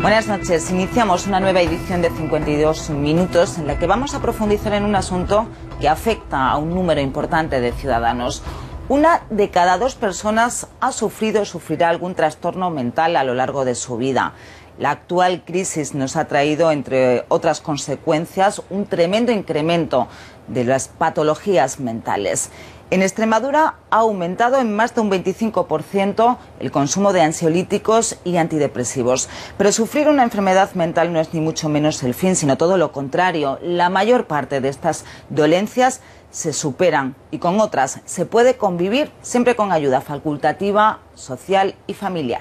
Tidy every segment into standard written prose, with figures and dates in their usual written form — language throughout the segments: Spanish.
Buenas noches. Iniciamos una nueva edición de 52 minutos en la que vamos a profundizar en un asunto que afecta a un número importante de ciudadanos. Una de cada dos personas ha sufrido o sufrirá algún trastorno mental a lo largo de su vida. La actual crisis nos ha traído, entre otras consecuencias, un tremendo incremento de las patologías mentales. En Extremadura ha aumentado en más de un 25% el consumo de ansiolíticos y antidepresivos. Pero sufrir una enfermedad mental no es ni mucho menos el fin, sino todo lo contrario. La mayor parte de estas dolencias se superan y con otras se puede convivir siempre con ayuda facultativa, social y familiar.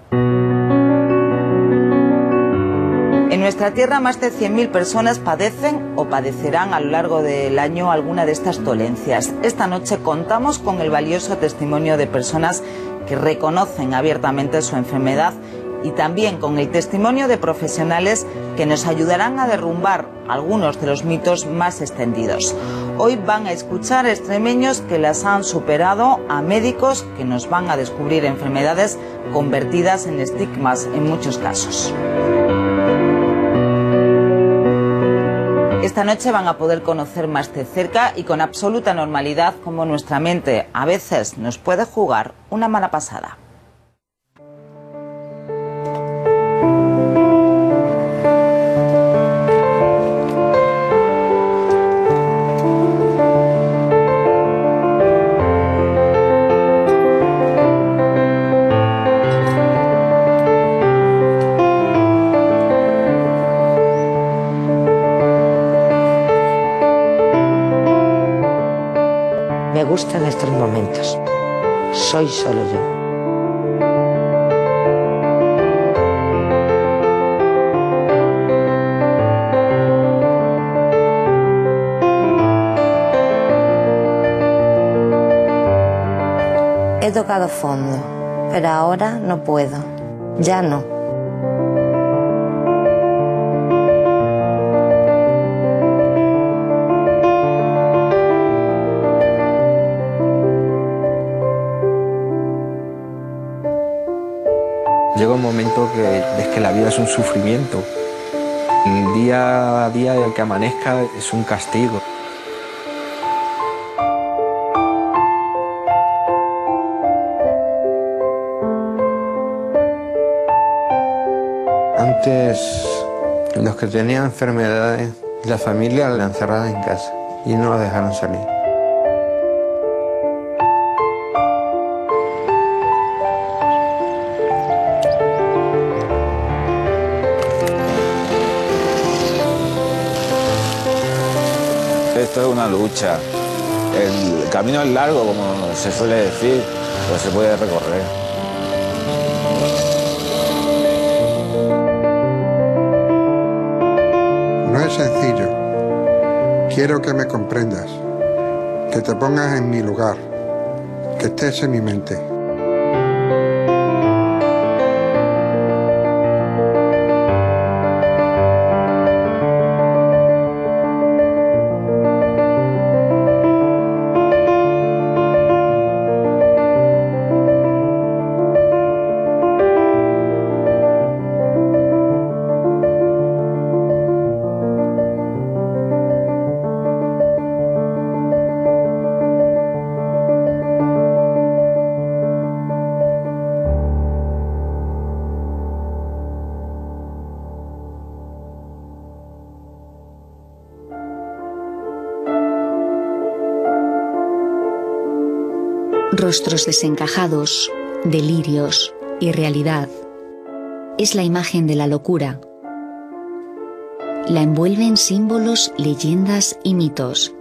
En nuestra tierra, más de 100.000 personas padecen o padecerán a lo largo del año alguna de estas dolencias. Esta noche contamos con el valioso testimonio de personas que reconocen abiertamente su enfermedad y también con el testimonio de profesionales que nos ayudarán a derrumbar algunos de los mitos más extendidos. Hoy van a escuchar extremeños que las han superado, a médicos que nos van a descubrir enfermedades convertidas en estigmas en muchos casos. Esta noche van a poder conocer más de cerca y con absoluta normalidad cómo nuestra mente a veces nos puede jugar una mala pasada. Me gustan estos momentos. Soy solo yo. He tocado fondo, pero ahora no puedo. Ya no. Llega un momento que ves que la vida es un sufrimiento. El día a día que amanezca es un castigo. Antes, los que tenían enfermedades, la familia la encerraba en casa y no la dejaron salir. Esto es una lucha. El camino es largo, como se suele decir, pero se puede recorrer. No es sencillo. Quiero que me comprendas, que te pongas en mi lugar, que estés en mi mente. Rostros desencajados, delirios, irrealidad. Es la imagen de la locura. La envuelven símbolos, leyendas y mitos.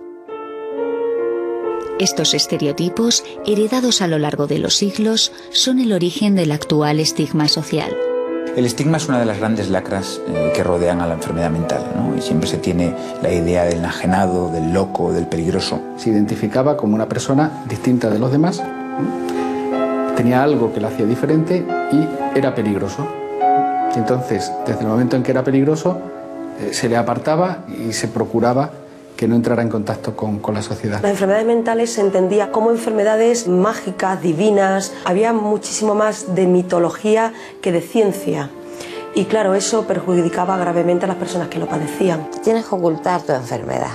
Estos estereotipos, heredados a lo largo de los siglos, son el origen del actual estigma social. El estigma es una de las grandes lacras que rodean a la enfermedad mental, ¿no? Y siempre se tiene la idea del enajenado, del loco, del peligroso. Se identificaba como una persona distinta de los demás, tenía algo que la hacía diferente y era peligroso. Entonces, desde el momento en que era peligroso, se le apartaba y se procuraba que no entrara en contacto con la sociedad. Las enfermedades mentales se entendía como enfermedades mágicas, divinas. Había muchísimo más de mitología que de ciencia. y claro, eso perjudicaba gravemente a las personas que lo padecían. Tienes que ocultar tu enfermedad.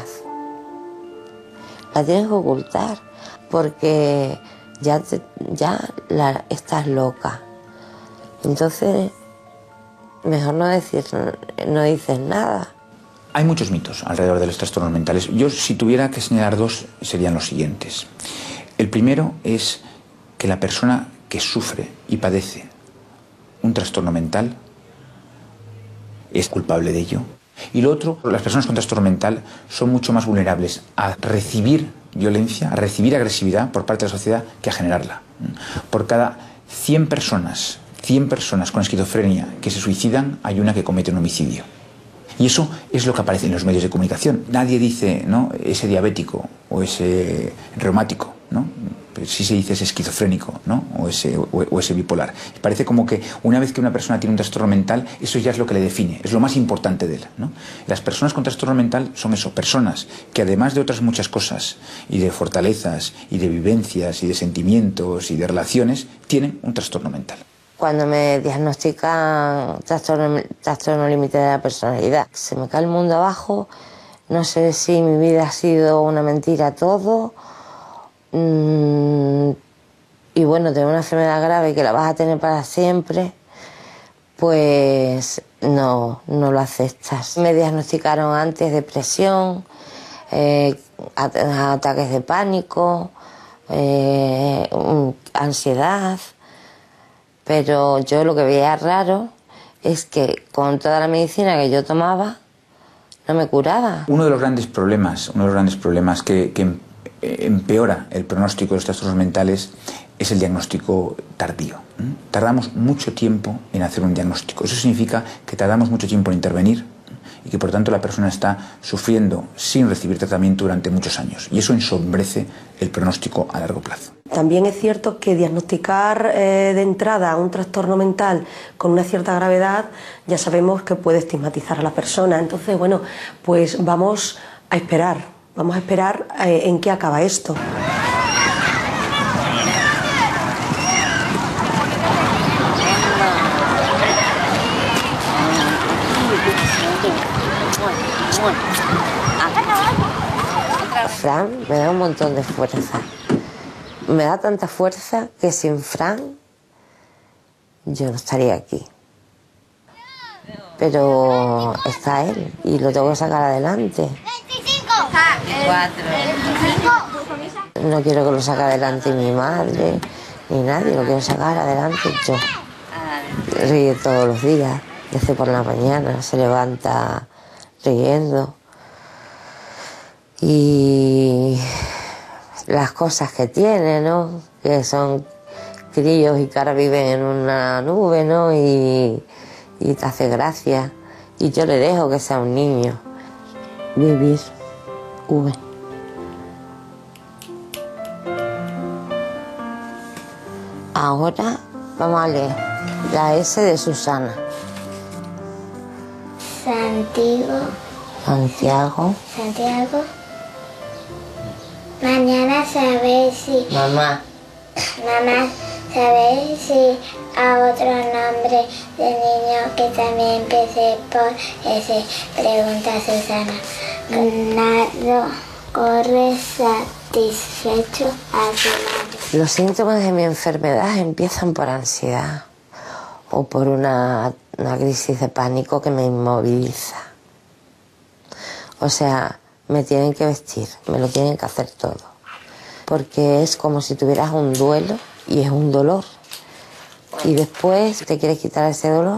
La tienes que ocultar porque ya estás loca. Entonces, mejor no dices nada. Hay muchos mitos alrededor de los trastornos mentales. Yo, si tuviera que señalar dos, serían los siguientes. El primero es que la persona que sufre y padece un trastorno mental es culpable de ello. Y lo otro, las personas con trastorno mental son mucho más vulnerables a recibir violencia, a recibir agresividad por parte de la sociedad que a generarla. Por cada 100 personas con esquizofrenia que se suicidan, hay una que comete un homicidio. Y eso es lo que aparece en los medios de comunicación. Nadie dice, ¿no?, ese diabético o ese reumático, ¿no? Pero sí se dice ese esquizofrénico, ¿no?, o ese bipolar. Y parece como que una vez que una persona tiene un trastorno mental, eso ya es lo que le define, es lo más importante de él, ¿no? Las personas con trastorno mental son eso, personas que además de otras muchas cosas, y de fortalezas, y de vivencias, y de sentimientos, y de relaciones, tienen un trastorno mental. Cuando me diagnostican trastorno límite de la personalidad, se me cae el mundo abajo, no sé si mi vida ha sido una mentira todo, y bueno, tener una enfermedad grave que la vas a tener para siempre, pues no lo aceptas. Me diagnosticaron antes depresión, ataques de pánico, ansiedad. Pero yo lo que veía raro es que con toda la medicina que yo tomaba no me curaba. Uno de los grandes problemas que empeora el pronóstico de los trastornos mentales es el diagnóstico tardío. Tardamos mucho tiempo en hacer un diagnóstico. Eso significa que tardamos mucho tiempo en intervenir y que por tanto la persona está sufriendo sin recibir tratamiento durante muchos años. Y eso ensombrece el pronóstico a largo plazo. También es cierto que diagnosticar de entrada un trastorno mental con una cierta gravedad ya sabemos que puede estigmatizar a la persona. Entonces, bueno, pues vamos a esperar en qué acaba esto. Fran me da un montón de fuerza. Me da tanta fuerza que sin Fran yo no estaría aquí. Pero está él y lo tengo que sacar adelante. 25. 4. No quiero que lo saque adelante mi madre ni nadie, lo quiero sacar adelante yo. Ríe todos los días, desde por la mañana, se levanta riendo. Y las cosas que tiene, ¿no?, que son críos y que ahora viven en una nube, ¿no?, y te hace gracia. Y yo le dejo que sea un niño. Vivir. V. Ahora vamos a leer la S de Susana. Santiago. Mañana sabéis si... Mamá, ¿sabéis si a otro nombre de niño que también empiece por ese? Pregunta Susana. Nardo corre satisfecho a su madre. los síntomas de mi enfermedad empiezan por ansiedad o por una crisis de pánico que me inmoviliza. O sea, me tienen que vestir, me lo tienen que hacer todo. Porque es como si tuvieras un duelo y es un dolor. Y después te quieres quitar ese dolor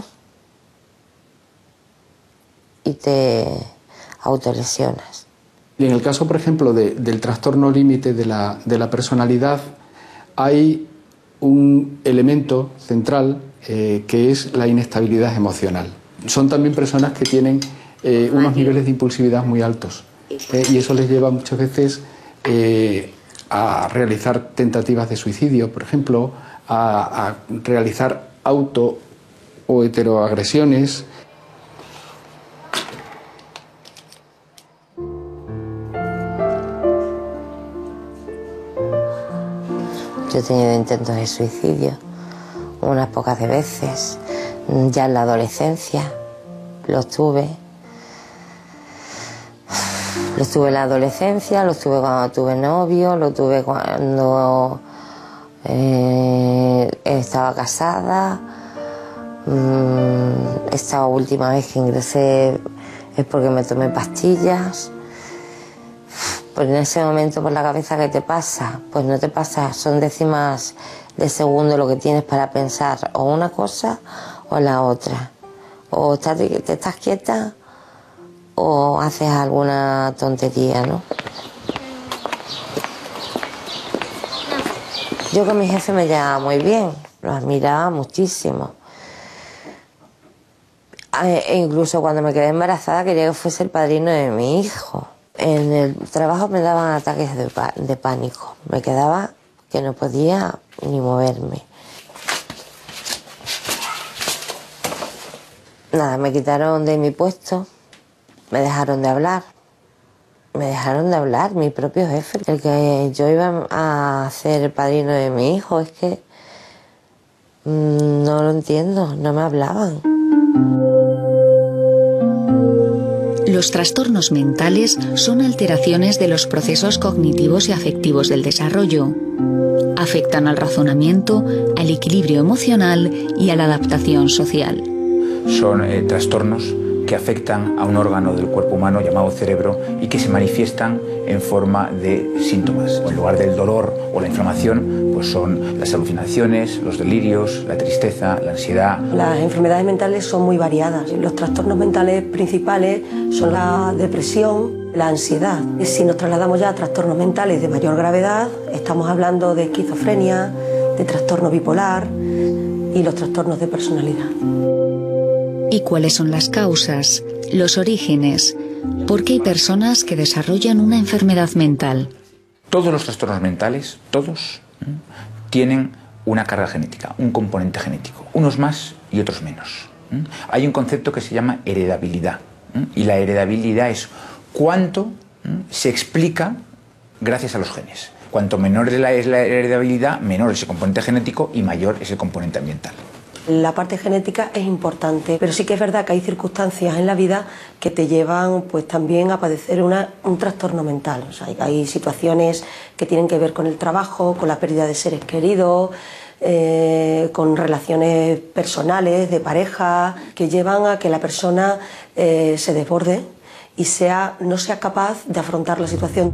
y te autolesionas. Y en el caso, por ejemplo, del trastorno límite de la personalidad, hay un elemento central que es la inestabilidad emocional. Son también personas que tienen unos niveles de impulsividad muy altos y eso les lleva muchas veces a realizar tentativas de suicidio, por ejemplo, a realizar auto o heteroagresiones. Yo he tenido intentos de suicidio unas pocas de veces. ya en la adolescencia los tuve. Los tuve en la adolescencia, los tuve cuando tuve novio, los tuve cuando estaba casada. Esta última vez que ingresé es porque me tomé pastillas. Pues en ese momento por la cabeza, ¿qué te pasa? Pues no te pasa, son décimas de segundo lo que tienes para pensar o una cosa o la otra. O te estás quieta o haces alguna tontería, ¿no? Yo con mi jefe me llevaba muy bien, lo admiraba muchísimo. E incluso cuando me quedé embarazada quería que fuese el padrino de mi hijo. En el trabajo me daban ataques de pánico. Me quedaba que no podía ni moverme. Nada, me quitaron de mi puesto, me dejaron de hablar. Me dejaron de hablar, mi propio jefe. El que yo iba a ser el padrino de mi hijo, es que no lo entiendo, no me hablaban. Los trastornos mentales son alteraciones de los procesos cognitivos y afectivos del desarrollo. Afectan al razonamiento, al equilibrio emocional y a la adaptación social. Son trastornos que afectan a un órgano del cuerpo humano llamado cerebro y que se manifiestan en forma de síntomas. En lugar del dolor o la inflamación, pues son las alucinaciones, los delirios, la tristeza, la ansiedad. Las enfermedades mentales son muy variadas. Los trastornos mentales principales son la depresión, la ansiedad. Si nos trasladamos ya a trastornos mentales de mayor gravedad, estamos hablando de esquizofrenia, de trastorno bipolar y los trastornos de personalidad. ¿Y cuáles son las causas, los orígenes? ¿Por qué hay personas que desarrollan una enfermedad mental? Todos los trastornos mentales, todos, tienen una carga genética, un componente genético, unos más y otros menos. Hay un concepto que se llama heredabilidad, y la heredabilidad es cuánto se explica gracias a los genes. Cuanto menor es la heredabilidad, menor es el componente genético y mayor es el componente ambiental. La parte genética es importante, pero sí que es verdad que hay circunstancias en la vida que te llevan pues también a padecer un trastorno mental. O sea, hay situaciones que tienen que ver con el trabajo, con la pérdida de seres queridos, con relaciones personales, de pareja, que llevan a que la persona se desborde y no sea capaz de afrontar la situación.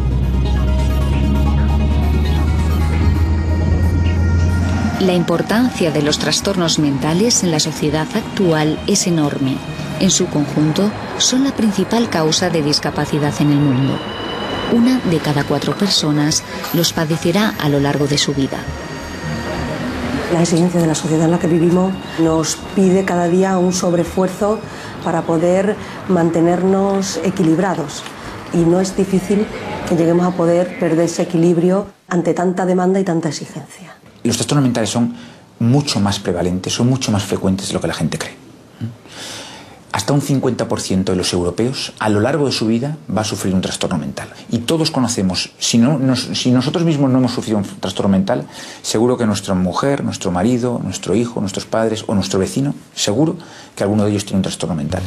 La importancia de los trastornos mentales en la sociedad actual es enorme. En su conjunto, son la principal causa de discapacidad en el mundo. 1 de cada 4 personas los padecerá a lo largo de su vida. La exigencia de la sociedad en la que vivimos nos pide cada día un sobreesfuerzo para poder mantenernos equilibrados. Y no es difícil que lleguemos a poder perder ese equilibrio ante tanta demanda y tanta exigencia. Los trastornos mentales son mucho más prevalentes, son mucho más frecuentes de lo que la gente cree. Hasta un 50% de los europeos a lo largo de su vida va a sufrir un trastorno mental. Y todos conocemos, si nosotros mismos no hemos sufrido un trastorno mental, seguro que nuestra mujer, nuestro marido, nuestro hijo, nuestros padres o nuestro vecino, seguro que alguno de ellos tiene un trastorno mental.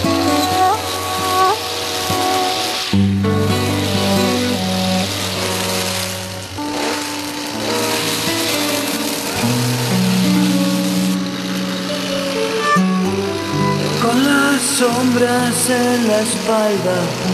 Sombras en la espalda,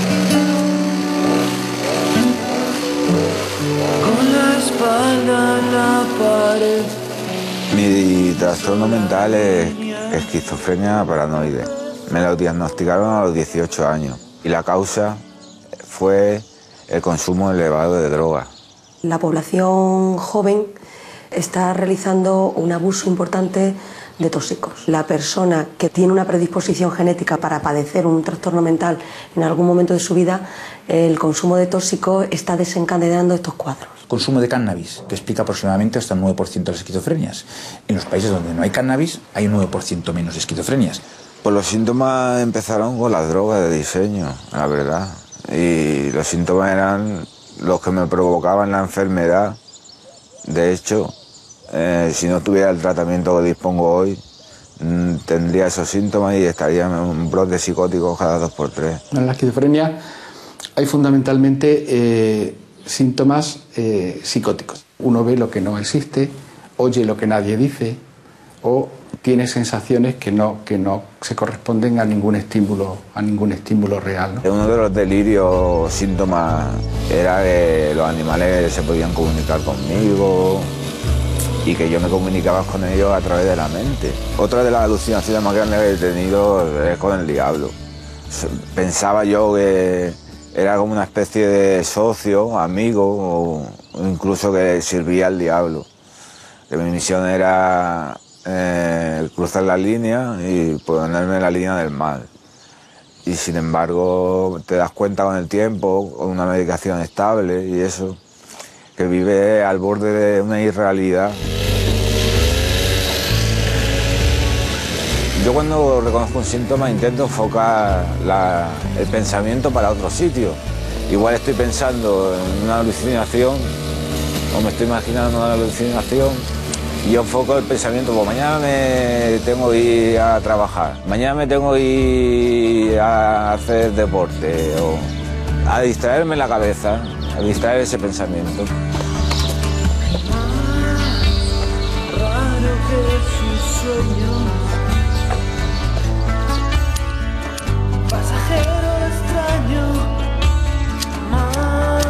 con la espalda en la pared. Mi trastorno mental es esquizofrenia paranoide. Me lo diagnosticaron a los 18 años y la causa fue el consumo elevado de drogas. La población joven está realizando un abuso importante de tóxicos. La persona que tiene una predisposición genética para padecer un trastorno mental en algún momento de su vida, el consumo de tóxicos está desencadenando estos cuadros. Consumo de cannabis, que explica aproximadamente hasta el 9% de las esquizofrenias. En los países donde no hay cannabis, hay un 9% menos de esquizofrenias. Pues los síntomas empezaron con las drogas de diseño, la verdad. Y los síntomas eran los que me provocaban la enfermedad. De hecho, si no tuviera el tratamiento que dispongo hoy, tendría esos síntomas y estaría en un brote psicótico cada 2 por 3. En la esquizofrenia hay fundamentalmente síntomas psicóticos. Uno ve lo que no existe, oye lo que nadie dice o tiene sensaciones que no se corresponden a ningún estímulo real, ¿no? Uno de los delirios, síntomas, era que los animales se podían comunicar conmigo y que yo me comunicaba con ellos a través de la mente. Otra de las alucinaciones más grandes que he tenido es con el diablo. Pensaba yo que era como una especie de socio, amigo o incluso que servía al diablo. Que mi misión era cruzar la línea y ponerme en la línea del mal. Y sin embargo te das cuenta con el tiempo, con una medicación estable y eso, que vive al borde de una irrealidad. Yo cuando reconozco un síntoma intento enfocar el pensamiento para otro sitio. Igual estoy pensando en una alucinación o me estoy imaginando una alucinación y yo enfoco el pensamiento, pues mañana me tengo que ir a trabajar, mañana me tengo que ir a hacer deporte o a distraerme la cabeza, a distraer ese pensamiento. Raro que su sueño, pasajero extraño, más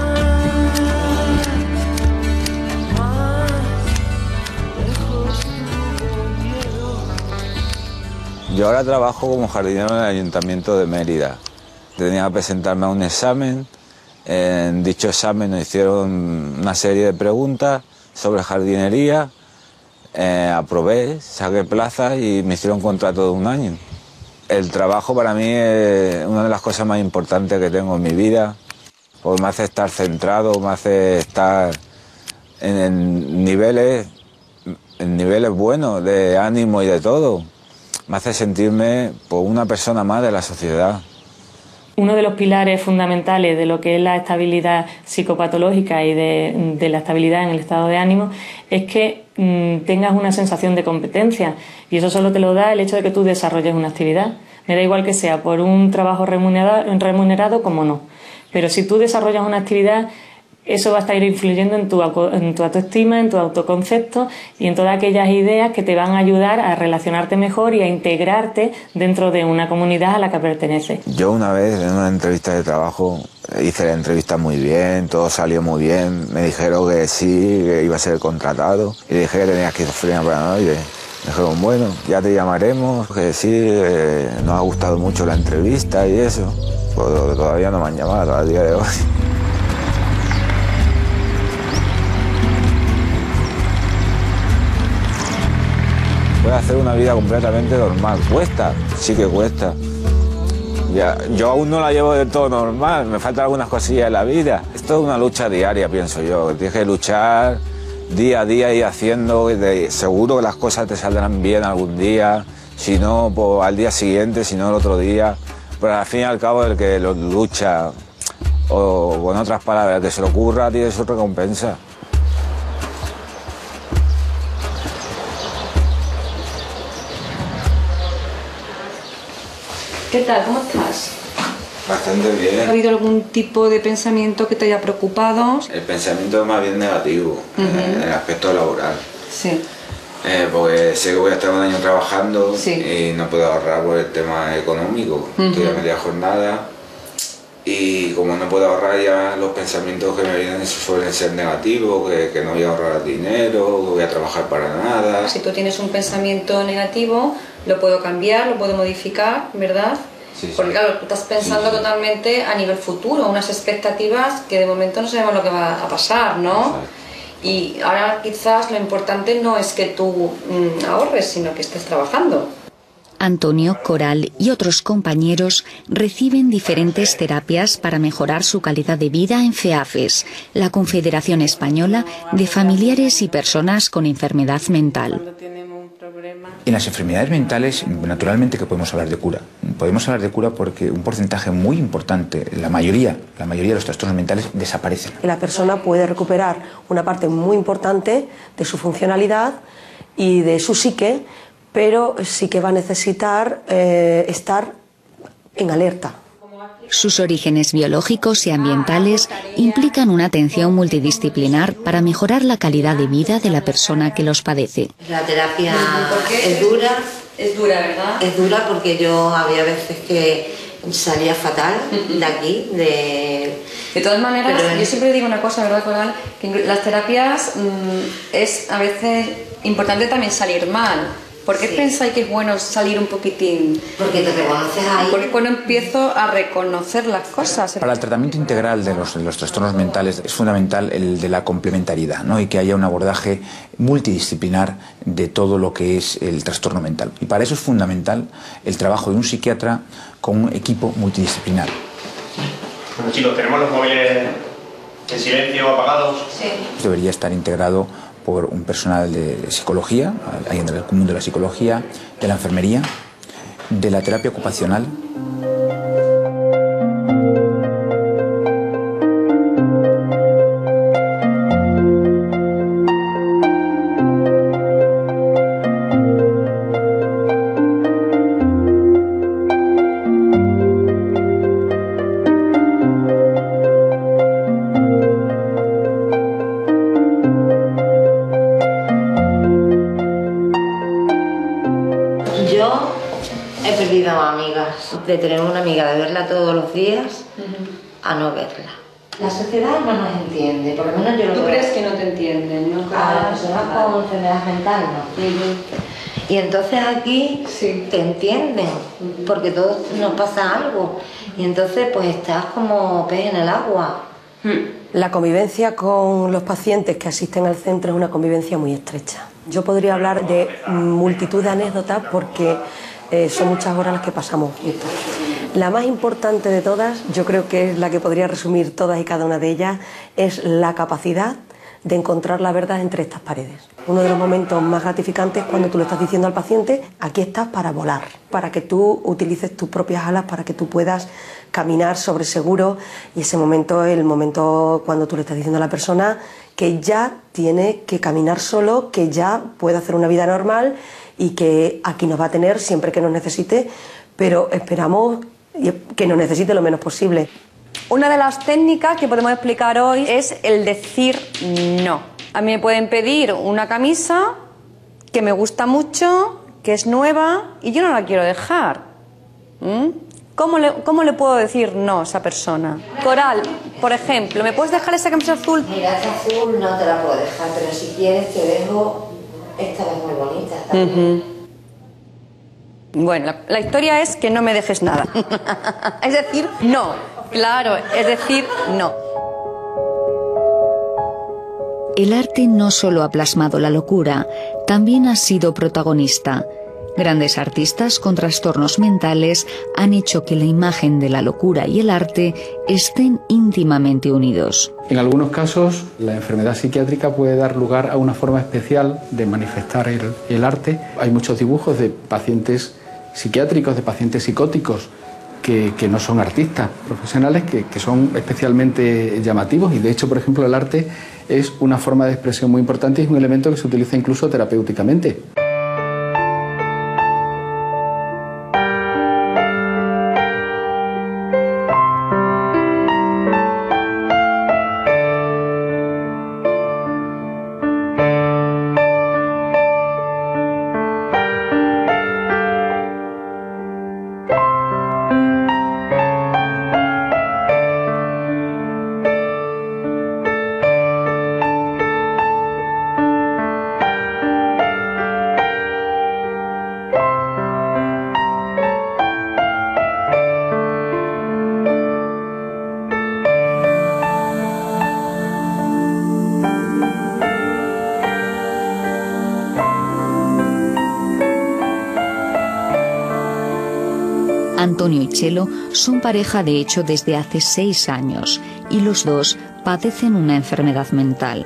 lejos tuvo miedo. Yo ahora trabajo como jardinero en el Ayuntamiento de Mérida. Tenía que presentarme a un examen. En dicho examen nos hicieron una serie de preguntas sobre jardinería. Aprobé, saqué plaza y me hicieron un contrato de 1 año. El trabajo para mí es una de las cosas más importantes que tengo en mi vida, porque me hace estar centrado, me hace estar en niveles buenos de ánimo y de todo. Me hace sentirme pues, una persona más de la sociedad. Uno de los pilares fundamentales de lo que es la estabilidad psicopatológica y de la estabilidad en el estado de ánimo es que tengas una sensación de competencia, y eso solo te lo da el hecho de que tú desarrolles una actividad. Me da igual que sea por un trabajo remunerado como no, pero si tú desarrollas una actividad, eso va a estar influyendo en tu autoestima, en tu autoconcepto y en todas aquellas ideas que te van a ayudar a relacionarte mejor y a integrarte dentro de una comunidad a la que perteneces. Yo una vez en una entrevista de trabajo hice la entrevista muy bien, todo salió muy bien, me dijeron que sí, que iba a ser contratado y dije que tenía esquizofrenia paranoide. Me dijeron, bueno, ya te llamaremos, que sí, nos ha gustado mucho la entrevista y eso. Pero todavía no me han llamado a día de hoy. Puede hacer una vida completamente normal. Cuesta, sí que cuesta. Ya, yo aún no la llevo del todo normal, me faltan algunas cosillas en la vida. Esto es una lucha diaria, pienso yo. Tienes que luchar día a día y haciendo, seguro que las cosas te saldrán bien algún día, si no, pues, al día siguiente, si no el otro día. Pero al fin y al cabo el que lo lucha, o con otras palabras, el que se le ocurra, tiene su recompensa. ¿Qué tal? ¿Cómo estás? Bastante bien. ¿Ha habido algún tipo de pensamiento que te haya preocupado? El pensamiento es más bien negativo, en el aspecto laboral. Sí. Porque sé que voy a estar 1 año trabajando y no puedo ahorrar por el tema económico. Estoy a media jornada y como no puedo ahorrar, ya los pensamientos que me vienen suelen ser negativos, que no voy a ahorrar dinero, que voy a trabajar para nada. Si tú tienes un pensamiento negativo, lo puedo cambiar, lo puedo modificar, ¿verdad? Sí, sí. Porque claro, tú estás pensando totalmente a nivel futuro, unas expectativas que de momento no sabemos lo que va a pasar, ¿no? Exacto. Y ahora quizás lo importante no es que tú ahorres, sino que estés trabajando. Antonio, Coral y otros compañeros reciben diferentes terapias para mejorar su calidad de vida en FEAFES, la Confederación Española de Familiares y Personas con Enfermedad Mental. En las enfermedades mentales, naturalmente que podemos hablar de cura. Podemos hablar de cura porque un porcentaje muy importante, la mayoría de los trastornos mentales desaparecen. La persona puede recuperar una parte muy importante de su funcionalidad y de su psique pero sí que va a necesitar estar en alerta. Sus orígenes biológicos y ambientales implican una atención multidisciplinar para mejorar la calidad de vida de la persona que los padece. La terapia es dura. Es dura, ¿verdad? Es dura porque yo había veces que salía fatal de aquí, De todas maneras, yo siempre digo una cosa, ¿verdad, Coral? Que las terapias es a veces importante también salir mal. ¿Por qué pensáis que es bueno salir un poquitín? Porque te reconoces ahí. Porque cuando empiezo a reconocer las cosas. Para el tratamiento integral de los trastornos mentales es fundamental el de la complementariedad, ¿no? Y que haya un abordaje multidisciplinar de todo lo que es el trastorno mental. Y para eso es fundamental el trabajo de un psiquiatra con un equipo multidisciplinar. Bueno, chicos, tenemos los móviles en silencio, apagados. Sí. Debería estar integrado por un personal de psicología, alguien del mundo de la psicología, de la enfermería, de la terapia ocupacional. De tener una amiga, de verla todos los días, a no verla. La sociedad no nos entiende, por lo menos yo lo ¿Tú veo. crees que no te entienden? ¿No? A las personas con enfermedad mental, no. Y entonces aquí te entienden, porque todos nos pasa algo. Y entonces pues estás como pez en el agua. La convivencia con los pacientes que asisten al centro es una convivencia muy estrecha. Yo podría hablar de multitud de anécdotas porque son muchas horas las que pasamos juntos. La más importante de todas, yo creo que es la que podría resumir todas y cada una de ellas, es la capacidad de encontrar la verdad entre estas paredes. Uno de los momentos más gratificantes es cuando tú le estás diciendo al paciente: aquí estás para volar, para que tú utilices tus propias alas, para que tú puedas caminar sobre seguro. Y ese momento es el momento cuando tú le estás diciendo a la persona que ya tiene que caminar solo, que ya puede hacer una vida normal y que aquí nos va a tener siempre que nos necesite, pero esperamos que nos necesite lo menos posible. Una de las técnicas que podemos explicar hoy es el decir no. A mí me pueden pedir una camisa que me gusta mucho, que es nueva y yo no la quiero dejar. ¿Cómo le puedo decir no a esa persona? Coral, por ejemplo, ¿me puedes dejar esa camisa azul? Mira, esta azul no te la puedo dejar, pero si quieres te dejo. Esta es muy bonita también. Bueno, la historia es que no me dejes nada. Es decir, no. Claro, es decir, no. El arte no solo ha plasmado la locura, también ha sido protagonista. Grandes artistas con trastornos mentales han hecho que la imagen de la locura y el arte estén íntimamente unidos. En algunos casos, la enfermedad psiquiátrica puede dar lugar a una forma especial de manifestar el arte. Hay muchos dibujos de pacientes psiquiátricos, de pacientes psicóticos, que no son artistas profesionales, que son especialmente llamativos. Y de hecho, por ejemplo, el arte es una forma de expresión muy importante y es un elemento que se utiliza incluso terapéuticamente. Antonio y Chelo son pareja de hecho desde hace 6 años y los dos padecen una enfermedad mental.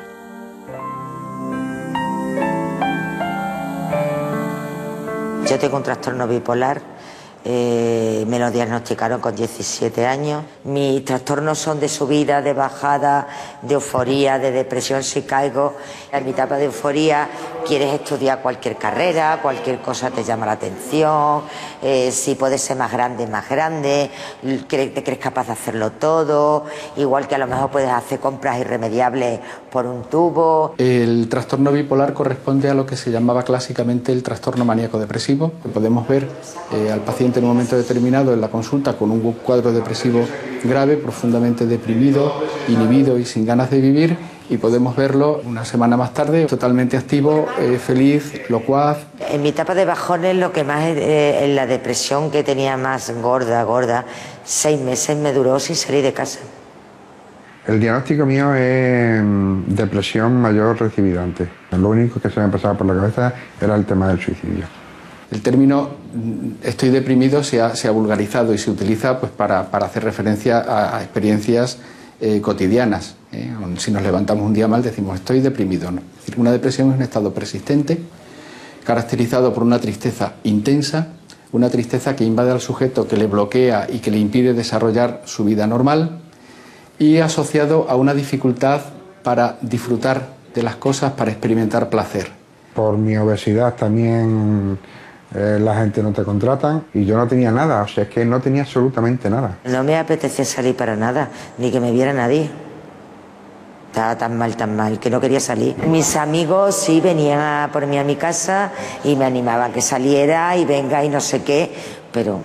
Yo tengo un trastorno bipolar Me lo diagnosticaron con 17 años. Mis trastornos son de subida, de bajada, de euforía, de depresión si caigo. En mi etapa de euforía quieres estudiar cualquier carrera, cualquier cosa te llama la atención, si puedes ser más grande, te crees capaz de hacerlo todo, igual que a lo mejor puedes hacer compras irremediables por un tubo. El trastorno bipolar corresponde a lo que se llamaba clásicamente el trastorno maníaco-depresivo. Podemos ver al paciente en un momento determinado en la consulta con un cuadro depresivo grave, profundamente deprimido, inhibido y sin ganas de vivir, y podemos verlo una semana más tarde totalmente activo, feliz, locuaz. En mi etapa de bajones, lo que más en la depresión que tenía más gorda, 6 meses me duró sin salir de casa. El diagnóstico mío es depresión mayor recidivante. Lo único que se me pasaba por la cabeza era el tema del suicidio. El término estoy deprimido se ha vulgarizado y se utiliza pues, para hacer referencia a experiencias cotidianas. Si nos levantamos un día mal decimos estoy deprimido. ¿No? Es decir, una depresión es un estado persistente caracterizado por una tristeza intensa, una tristeza que invade al sujeto, que le bloquea y que le impide desarrollar su vida normal, y asociado a una dificultad para disfrutar de las cosas, para experimentar placer. Por mi obesidad también la gente no te contratan y yo no tenía nada, o sea, es que no tenía absolutamente nada. No me apetecía salir para nada, ni que me viera nadie. Estaba tan mal, que no quería salir. Mis amigos sí venían por mí a mi casa y me animaban que saliera y venga y no sé qué, pero...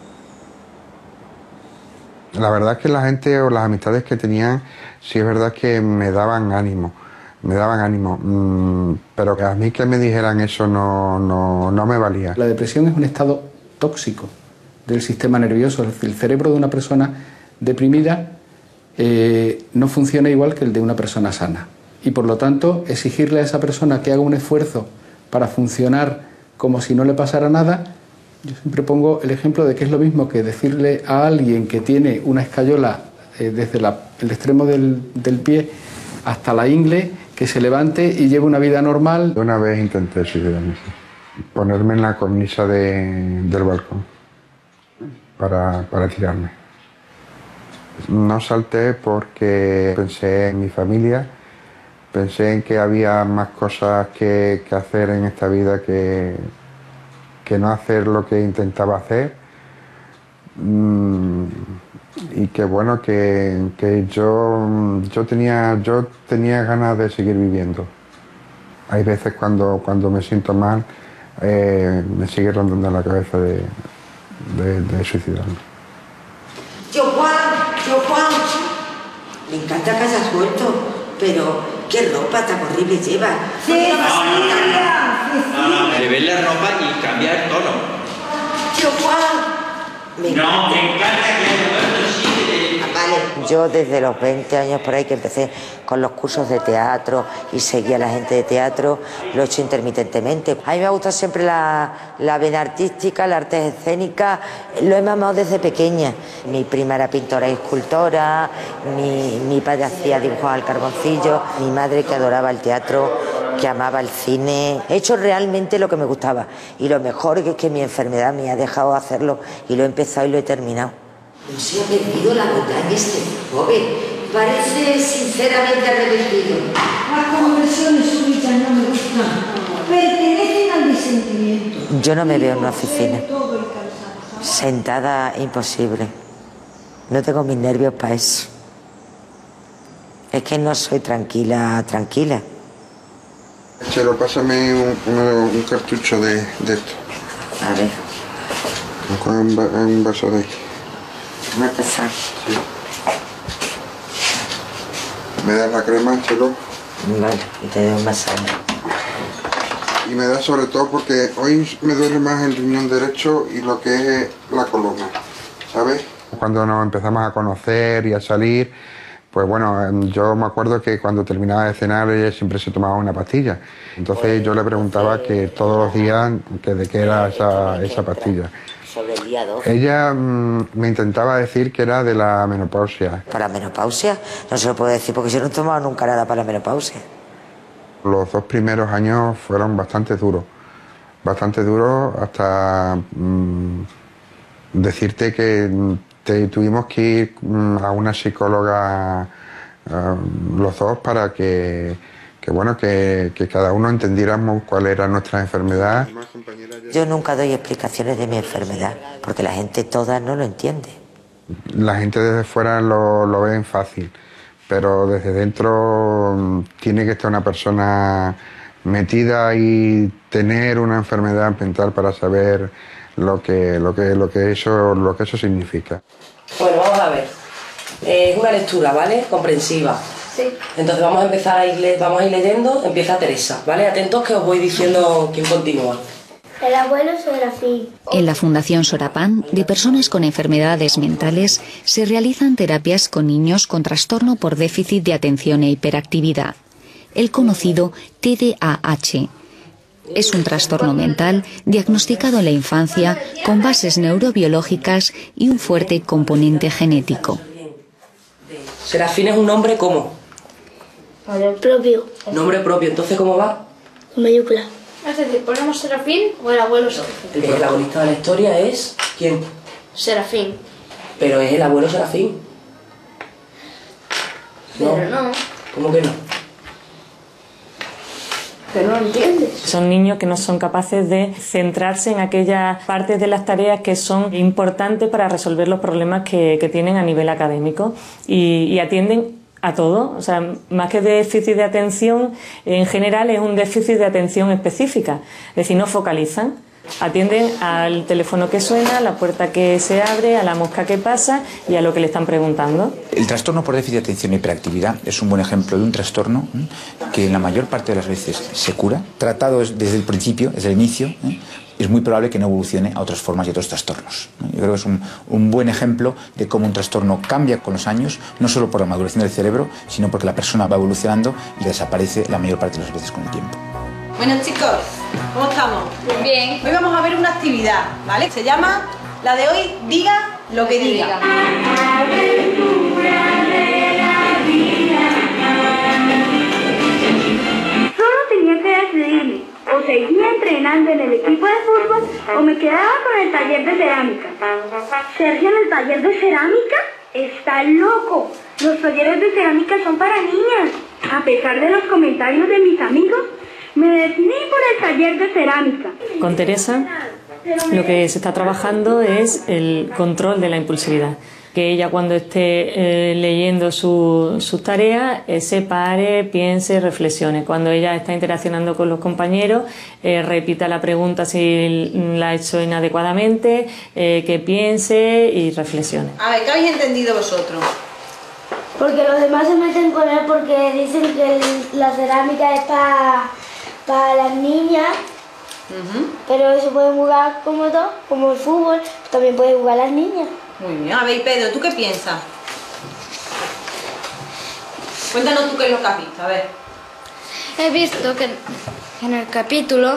La verdad es que la gente o las amistades que tenían, sí es verdad que me daban ánimo, pero que a mí que me dijeran eso no me valía. La depresión es un estado tóxico del sistema nervioso, es decir, el cerebro de una persona deprimida no funciona igual que el de una persona sana, y por lo tanto exigirle a esa persona que haga un esfuerzo para funcionar como si no le pasara nada. Yo siempre pongo el ejemplo de que es lo mismo que decirle a alguien que tiene una escayola desde el extremo del pie hasta la ingle, que se levante y lleve una vida normal. Una vez intenté suicidarme, ponerme en la cornisa del balcón para tirarme. No salté porque pensé en mi familia, pensé en que había más cosas que hacer en esta vida que no hacer lo que intentaba hacer, y que bueno, que yo tenía ganas de seguir viviendo. Hay veces cuando me siento mal, me sigue rondando la cabeza de suicidarme. Tío Juan, me encanta que hayas vuelto, pero qué ropa tan horrible llevas. Le ves la ropa y cambia el tono. Tío Juan. Me encanta que haya vuelto, sí. Vale. Yo desde los 20 años por ahí que empecé con los cursos de teatro y seguía a la gente de teatro, lo he hecho intermitentemente. A mí me ha gustado siempre la vena artística, la arte escénica, lo he mamado desde pequeña. Mi prima era pintora y escultora, mi padre hacía dibujos al carboncillo, mi madre que adoraba el teatro, que amaba el cine. He hecho realmente lo que me gustaba, y lo mejor es que mi enfermedad me ha dejado hacerlo y lo he empezado y lo he terminado. No se ha perdido la montaña este joven, parece sinceramente arrepentido. Las conversiones súbitas no me gustan, pertenecen al disentimiento. Yo no me veo en una oficina, sentada, imposible. No tengo mis nervios para eso. Es que no soy tranquila. Chelo, pásame un cartucho de esto. A ver. Con un vaso de aquí. ¿Cómo empezar? Sí. ¿Me das la crema, Chelo? Vale, y te doy un masaje. Y me das sobre todo porque hoy me duele más el riñón derecho y lo que es la columna, ¿sabes? Cuando nos empezamos a conocer y a salir, pues bueno, yo me acuerdo que cuando terminaba de cenar ella siempre se tomaba una pastilla. Entonces yo le preguntaba que todos los días que de qué era esa pastilla. Sobre el día 2. Ella me intentaba decir que era de la menopausia. ¿Para la menopausia? No se lo puedo decir porque yo no he tomado nunca nada para la menopausia. Los 2 primeros años fueron bastante duros hasta Decirte que tuvimos que ir a una psicóloga los dos para que cada uno entendiéramos cuál era nuestra enfermedad. Yo nunca doy explicaciones de mi enfermedad, porque la gente toda no lo entiende. La gente desde fuera lo ven fácil, pero desde dentro tiene que estar una persona metida y tener una enfermedad mental para saber lo que eso significa. Bueno, vamos a ver. Es una lectura, ¿vale? Comprensiva. Sí. Entonces vamos a empezar a ir leyendo. Empieza Teresa, ¿vale? Atentos que os voy diciendo quién continúa. El abuelo Serafín. En la Fundación Sorapán, de personas con enfermedades mentales, se realizan terapias con niños con trastorno por déficit de atención e hiperactividad, el conocido TDAH. Es un trastorno mental diagnosticado en la infancia con bases neurobiológicas y un fuerte componente genético. Serafín es un nombre ¿cómo? Nombre propio. Nombre propio, entonces ¿cómo va? Con mayúscula. Es decir, ponemos Serafín o el abuelo Serafín. El protagonista de la historia es ¿quién? Serafín. Pero es el abuelo Serafín. Pero no. ¿Cómo que no? Que no lo entiendes. Son niños que no son capaces de centrarse en aquellas partes de las tareas que son importantes para resolver los problemas que tienen a nivel académico y atienden a todo. O sea, más que déficit de atención, en general es un déficit de atención específica. Es decir, no focalizan. Atienden al teléfono que suena, a la puerta que se abre, a la mosca que pasa y a lo que le están preguntando. El trastorno por déficit de atención e hiperactividad es un buen ejemplo de un trastorno que en la mayor parte de las veces se cura. Tratado desde el principio, desde el inicio, es muy probable que no evolucione a otras formas y otros trastornos. Yo creo que es un buen ejemplo de cómo un trastorno cambia con los años, no solo por la maduración del cerebro, sino porque la persona va evolucionando y desaparece la mayor parte de las veces con el tiempo. Bueno, chicos, ¿cómo estamos? Bien. Hoy vamos a ver una actividad, ¿vale? Se llama, la de hoy, Diga lo que diga. Solo tenía que decidirme, o seguía entrenando en el equipo de fútbol o me quedaba con el taller de cerámica. ¿Sergio en el taller de cerámica? ¡Está loco! Los talleres de cerámica son para niñas. A pesar de los comentarios de mis amigos, me decidí por el taller de cerámica. Con Teresa lo que se está trabajando es el control de la impulsividad. Que ella cuando esté leyendo sus tareas se pare, piense, reflexione. Cuando ella está interaccionando con los compañeros, repita la pregunta si la ha hecho inadecuadamente, que piense y reflexione. A ver, ¿qué habéis entendido vosotros? Porque los demás se meten con él porque dicen que la cerámica es para las niñas, pero se puede jugar como todo, como el fútbol, también puede jugar las niñas. Muy bien. A ver, Pedro, ¿tú qué piensas? Cuéntanos tú qué es lo que has visto, a ver. He visto que en el capítulo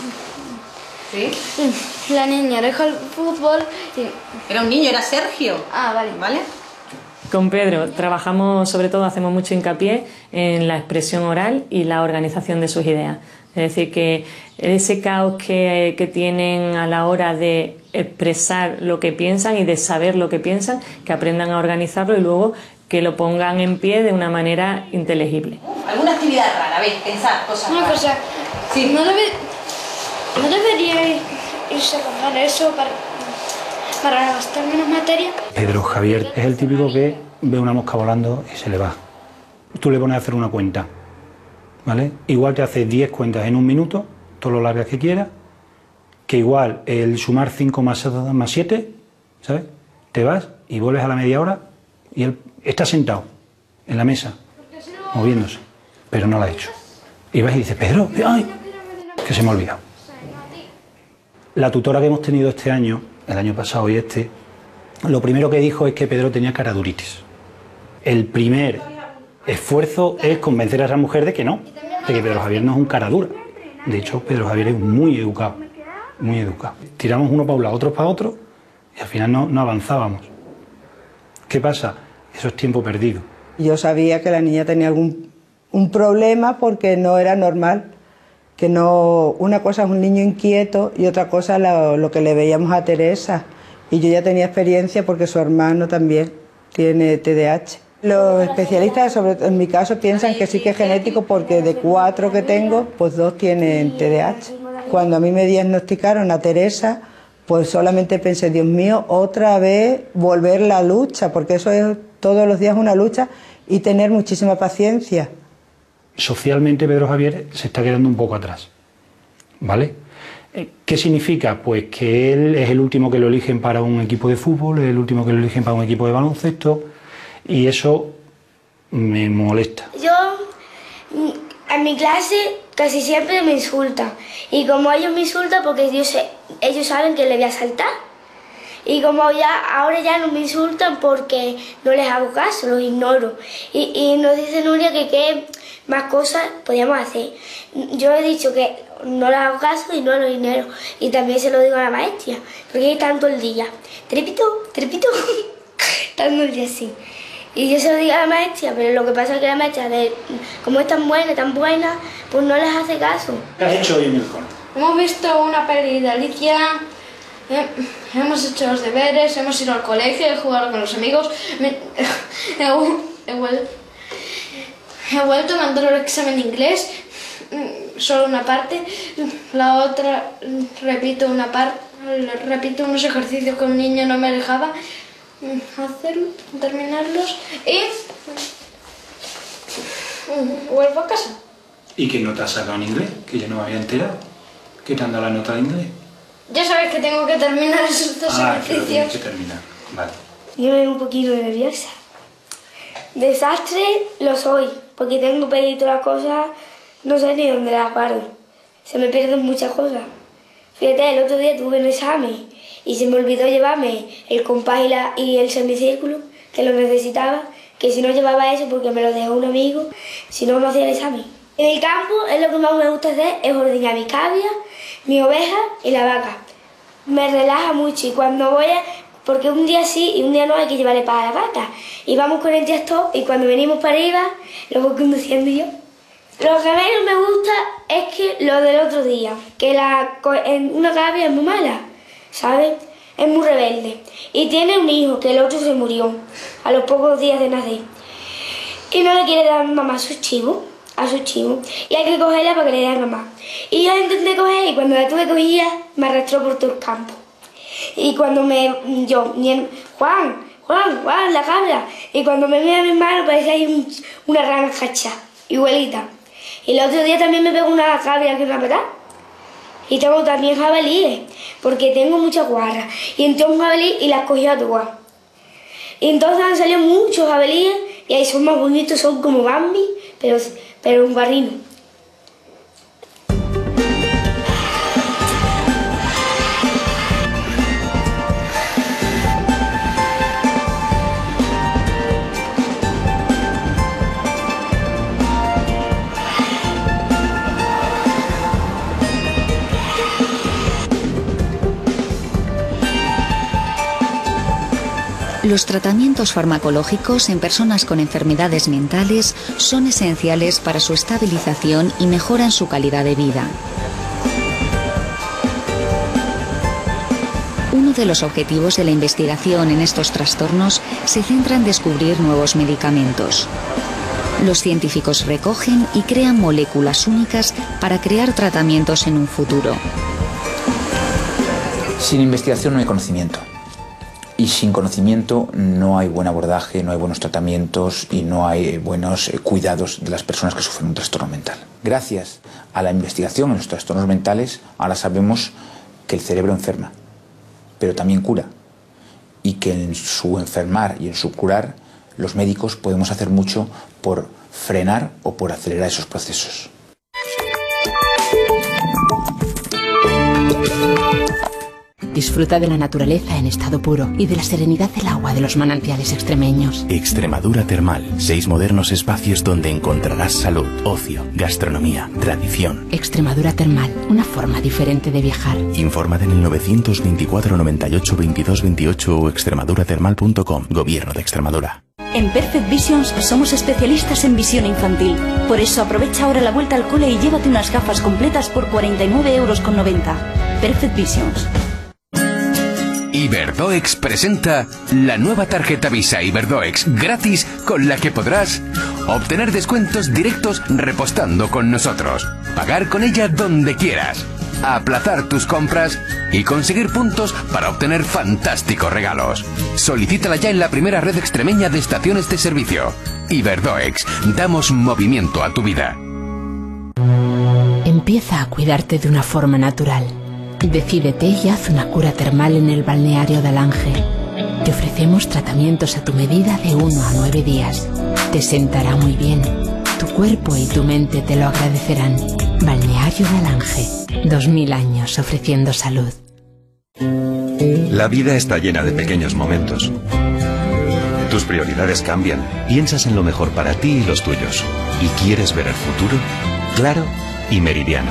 ¿sí? La niña dejó el fútbol y... Era un niño, era Sergio. Ah, vale. ¿Vale? Con Pedro trabajamos, sobre todo hacemos mucho hincapié en la expresión oral y la organización de sus ideas. Es decir, que ese caos que tienen a la hora de expresar lo que piensan y de saber lo que piensan, que aprendan a organizarlo y luego que lo pongan en pie de una manera inteligible. ¿Alguna actividad rara? A ver, pensar cosas Una raras. cosa, sí. ¿no debería irse a comprar eso para gastar menos materia? Pedro Javier es el típico que ve una mosca volando y se le va. Tú le pones a hacer una cuenta, ¿vale? Igual te hace 10 cuentas en un minuto, todo lo largas que quieras, que igual el sumar 5 más 7, ¿sabes? Te vas y vuelves a la media hora y él está sentado en la mesa, moviéndose, pero no lo ha hecho. Y vas y dices, Pedro, ¡ay! Que se me ha olvidado. La tutora que hemos tenido este año, el año pasado y este, lo primero que dijo es que Pedro tenía caraduritis. El primer esfuerzo es convencer a esa mujer de que no, de que Pedro Javier no es un caradura. De hecho, Pedro Javier es muy educado, muy educado. Tiramos uno para un lado, otro para otro, y al final no avanzábamos. ¿Qué pasa? Eso es tiempo perdido. Yo sabía que la niña tenía un problema porque no era normal. Que no, una cosa es un niño inquieto y otra cosa lo que le veíamos a Teresa, Y yo ya tenía experiencia porque su hermano también tiene TDAH. Los especialistas, sobre todo en mi caso, piensan que sí que es genético porque de 4 que tengo, pues 2 tienen TDAH. Cuando a mí me diagnosticaron a Teresa, pues solamente pensé, Dios mío, otra vez volver la lucha, porque eso es todos los días una lucha y tener muchísima paciencia. Socialmente Pedro Javier se está quedando un poco atrás, ¿vale? ¿Qué significa? Pues que él es el último que lo eligen para un equipo de fútbol, es el último que lo eligen para un equipo de baloncesto, y eso me molesta. Yo, en mi clase, casi siempre me insultan, y como ellos me insultan, porque ellos saben que le voy a saltar, y como ahora ya no me insultan porque no les hago caso, los ignoro, y nos dice Nuria que qué más cosas podíamos hacer. Yo he dicho que no les hago caso y no los ignoro, y también se lo digo a la maestra, porque están todo el día, trepito, trepito, están todo el día así. Y yo se lo digo a la maestra, pero lo que pasa es que la maestra, como es tan buena, pues no les hace caso. ¿Qué has hecho hoy en el cole? Hemos visto una peli de Alicia, hemos hecho los deberes, hemos ido al colegio, he jugado con los amigos, he vuelto a mandar el examen de inglés, solo una parte, la otra repito unos ejercicios que un niño no me dejaba hacerlo, terminarlos y vuelvo a casa. ¿Y qué nota has sacado en inglés? Que yo no me había enterado. ¿Qué te han dado la nota de inglés? Ya sabes que tengo que terminar esos 2 ejercicios. Que lo tienes que terminar, vale. Yo me veo un poquito nerviosa. Desastre lo soy, porque tengo pedido las cosas, no sé ni dónde las guardo. Se me pierden muchas cosas. Fíjate, el otro día tuve un examen y se me olvidó llevarme el compás y el semicírculo, que lo necesitaba, que si no llevaba eso porque me lo dejó un amigo, si no me hacía el examen. En el campo es lo que más me gusta hacer, es ordeñar mi cabra, mi oveja y la vaca. Me relaja mucho y cuando voy porque un día sí y un día no hay que llevarle para la vaca. Y vamos con el tractor y cuando venimos para arriba lo voy conduciendo yo. Lo que menos me gusta es que lo del otro día, que una cabra es muy mala, ¿sabes? Es muy rebelde. Y tiene un hijo, que el otro se murió a los pocos días de nacer. Y no le quiere dar mamá a su chivo. Y hay que cogerla para que le dé a mamá. Y yo la intenté coger y cuando la tuve cogida me arrastró por todo el campo. Y cuando Juan, la cabra. Y cuando me mira a mi hermano parece que hay una rana cacha, igualita. Y el otro día también me pegó una cabra que me ha matado. Y tengo también jabalíes, porque tengo muchas guarras. Y entró un jabalí y las cogió a todas. Y entonces han salido muchos jabalíes y ahí son más bonitos, son como Bambi, pero un guarrino. Los tratamientos farmacológicos en personas con enfermedades mentales son esenciales para su estabilización y mejoran su calidad de vida. Uno de los objetivos de la investigación en estos trastornos se centra en descubrir nuevos medicamentos. Los científicos recogen y crean moléculas únicas para crear tratamientos en un futuro. Sin investigación no hay conocimiento. Y sin conocimiento no hay buen abordaje, no hay buenos tratamientos y no hay buenos cuidados de las personas que sufren un trastorno mental. Gracias a la investigación en los trastornos mentales, ahora sabemos que el cerebro enferma, pero también cura. Y que en su enfermar y en su curar, los médicos podemos hacer mucho por frenar o por acelerar esos procesos. Disfruta de la naturaleza en estado puro y de la serenidad del agua de los manantiales extremeños. Extremadura Termal. 6 modernos espacios donde encontrarás salud, ocio, gastronomía, tradición. Extremadura Termal. Una forma diferente de viajar. Infórmate en el 924 98 22 28 o extremaduratermal.com. Gobierno de Extremadura. En Perfect Visions somos especialistas en visión infantil. Por eso aprovecha ahora la vuelta al cole y llévate unas gafas completas por 49,90 €. Perfect Visions. Iberdoex presenta la nueva tarjeta Visa Iberdoex gratis con la que podrás obtener descuentos directos repostando con nosotros, pagar con ella donde quieras, aplazar tus compras y conseguir puntos para obtener fantásticos regalos. Solicítala ya en la primera red extremeña de estaciones de servicio. Iberdoex, damos movimiento a tu vida. Empieza a cuidarte de una forma natural. Decídete y haz una cura termal en el balneario de Alange. Te ofrecemos tratamientos a tu medida de 1 a 9 días. Te sentará muy bien. Tu cuerpo y tu mente te lo agradecerán. Balneario de Alange. 2000 años ofreciendo salud. La vida está llena de pequeños momentos. Tus prioridades cambian. Piensas en lo mejor para ti y los tuyos. ¿Y quieres ver el futuro? Claro y Meridiano.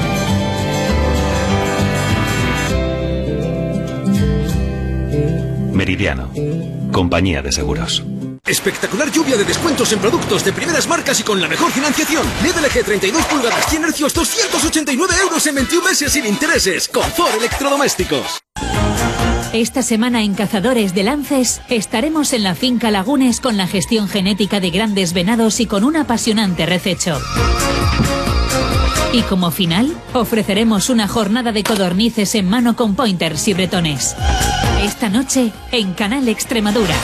Meridiano, compañía de seguros. Espectacular lluvia de descuentos en productos de primeras marcas y con la mejor financiación. LED LG 32 pulgadas 100 hercios, 289 euros en 21 meses sin intereses. Confort Electrodomésticos. Esta semana en Cazadores de Lances estaremos en la finca Lagunes con la gestión genética de grandes venados y con un apasionante rececho. Y como final, ofreceremos una jornada de codornices en mano con pointers y bretones. Esta noche, en Canal Extremadura.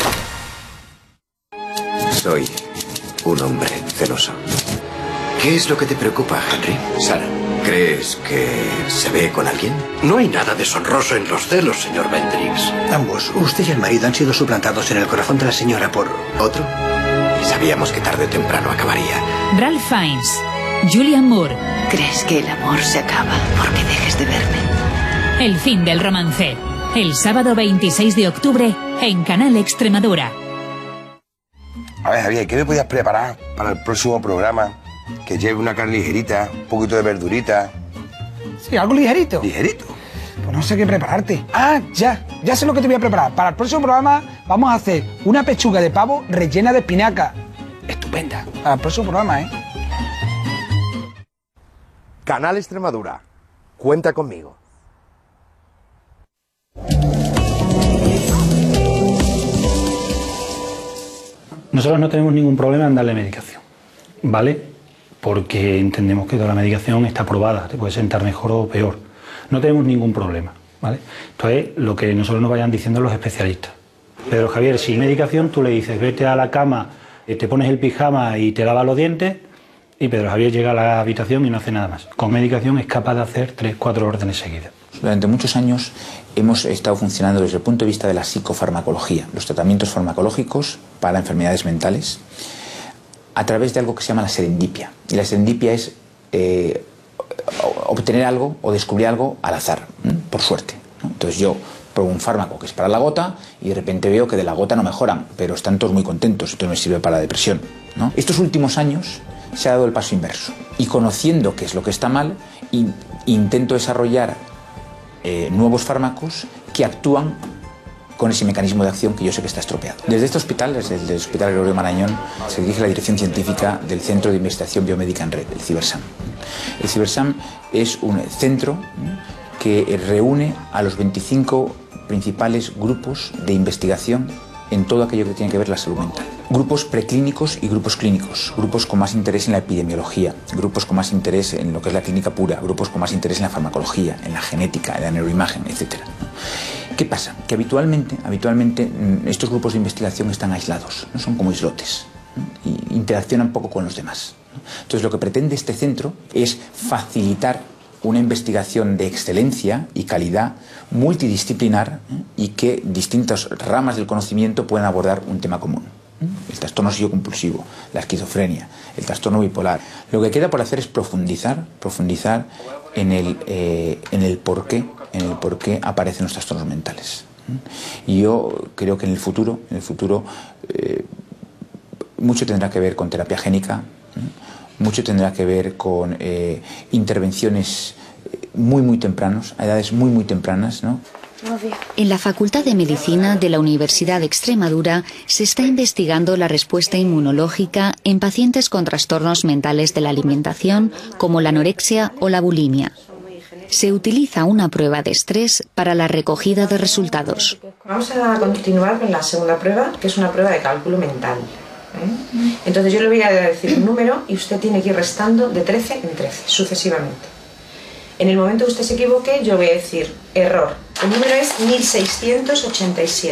Soy un hombre celoso. ¿Qué es lo que te preocupa, Henry? Sara, ¿crees que se ve con alguien? No hay nada deshonroso en los celos, señor Bendrix. Ambos, usted y el marido, han sido suplantados en el corazón de la señora por otro. Y sabíamos que tarde o temprano acabaría. Ralph Fiennes, Julianne Moore. ¿Crees que el amor se acaba porque dejes de verme? El fin del romance. El sábado 26 de octubre en Canal Extremadura. A ver, Javier, ¿qué me podías preparar para el próximo programa? Que lleve una carne ligerita, un poquito de verdurita. Sí, algo ligerito. ¿Ligerito? Pues no sé qué prepararte. Ah, ya sé lo que te voy a preparar. Para el próximo programa vamos a hacer una pechuga de pavo rellena de espinaca. Estupenda. Para el próximo programa, ¿eh? Canal Extremadura. Cuenta conmigo. Nosotros no tenemos ningún problema en darle medicación, ¿vale? Porque entendemos que toda la medicación está probada, te puede sentar mejor o peor. No tenemos ningún problema, ¿vale? Entonces, lo que nosotros nos vayan diciendo los especialistas. Pedro Javier, sin medicación, tú le dices, vete a la cama, te pones el pijama y te lavas los dientes, y Pedro Javier llega a la habitación y no hace nada más. Con medicación es capaz de hacer 3 o 4 órdenes seguidas. Durante muchos años hemos estado funcionando desde el punto de vista de la psicofarmacología, los tratamientos farmacológicos para enfermedades mentales, a través de algo que se llama la serendipia. Y la serendipia es obtener algo o descubrir algo al azar, por suerte, ¿no? Entonces yo pruebo un fármaco que es para la gota y de repente veo que de la gota no mejoran, pero están todos muy contentos, entonces me sirve para la depresión, ¿no? Estos últimos años se ha dado el paso inverso y conociendo qué es lo que está mal, intento desarrollar nuevos fármacos que actúan con ese mecanismo de acción que yo sé que está estropeado. Desde este hospital, desde el Hospital Gregorio Marañón, se dirige la dirección científica del Centro de Investigación Biomédica en Red, el CiberSam. El CiberSam es un centro que reúne a los 25 principales grupos de investigación en todo aquello que tiene que ver la salud mental. Grupos preclínicos y grupos clínicos, grupos con más interés en la epidemiología, grupos con más interés en lo que es la clínica pura, grupos con más interés en la farmacología, en la genética, en la neuroimagen, etc. ¿Qué pasa? Que habitualmente estos grupos de investigación están aislados, no son como islotes, ¿no? Y interaccionan poco con los demás, ¿no? Entonces lo que pretende este centro es facilitar una investigación de excelencia y calidad multidisciplinar, y que distintas ramas del conocimiento puedan abordar un tema común. El trastorno obsesivo-compulsivo, la esquizofrenia, el trastorno bipolar. Lo que queda por hacer es profundizar en el por qué aparecen los trastornos mentales. Y yo creo que en el futuro mucho tendrá que ver con terapia génica, mucho tendrá que ver con intervenciones muy tempranas, a edades muy tempranas, ¿no? En la Facultad de Medicina de la Universidad de Extremadura se está investigando la respuesta inmunológica en pacientes con trastornos mentales de la alimentación como la anorexia o la bulimia. se utiliza una prueba de estrés para la recogida de resultados. Vamos a continuar con la segunda prueba, que es una prueba de cálculo mental. Entonces yo le voy a decir un número y usted tiene que ir restando de 13 en 13, sucesivamente. En el momento que usted se equivoque, yo voy a decir error. El número es 1687.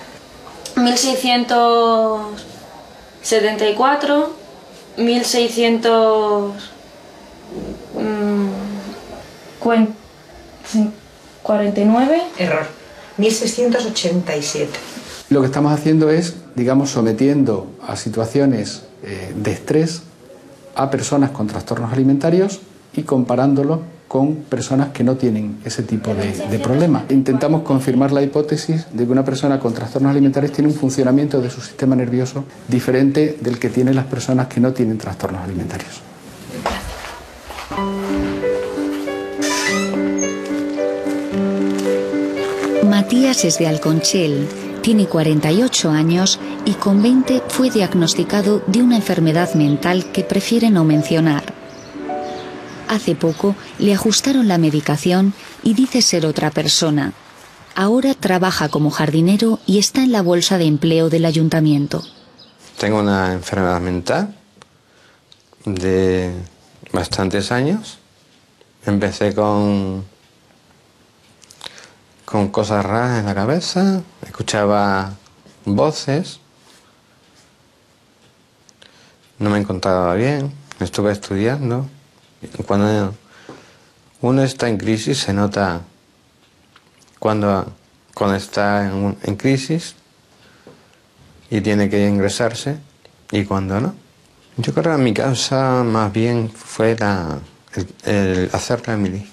1674, 1649. Error. 1687. Lo que estamos haciendo es, digamos, sometiendo a situaciones de estrés a personas con trastornos alimentarios y comparándolo con personas que no tienen ese tipo de problemas. Intentamos confirmar la hipótesis de que una persona con trastornos alimentarios tiene un funcionamiento de su sistema nervioso diferente del que tienen las personas que no tienen trastornos alimentarios. Matías es de Alconchel, tiene 48 años y con 20 fue diagnosticado de una enfermedad mental que prefiere no mencionar. Hace poco le ajustaron la medicación y dice ser otra persona. Ahora trabaja como jardinero y está en la bolsa de empleo del ayuntamiento. Tengo una enfermedad mental de bastantes años. Empecé con cosas raras en la cabeza, escuchaba voces, no me encontraba bien, estuve estudiando. Cuando uno está en crisis se nota cuando está en crisis y tiene que ingresarse y cuando no. Yo creo que mi causa más bien fue el hacer la mili.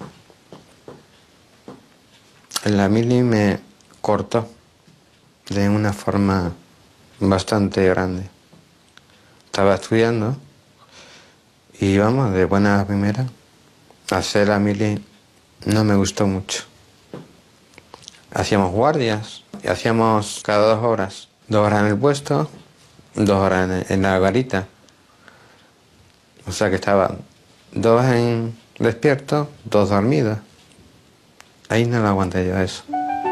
La mili me cortó de una forma bastante grande. Estaba estudiando y vamos, de buena a primera, hacer la mili no me gustó mucho. Hacíamos guardias y hacíamos cada 2 horas. 2 horas en el puesto, 2 horas en la garita. O sea que estaba 2 despiertos, 2 dormidos. Ahí no lo aguanté yo eso.